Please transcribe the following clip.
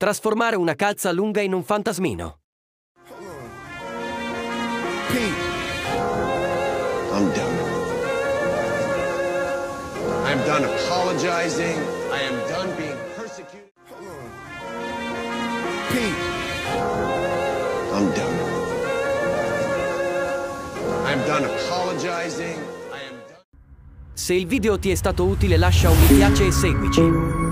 Trasformare una calza lunga in un fantasmino. Pete. I'm done. I'm done apologizing. I am done being persecuted. Pete. I'm done. I'm done apologizing. I am done. Se il video ti è stato utile lascia un mi piace e seguici.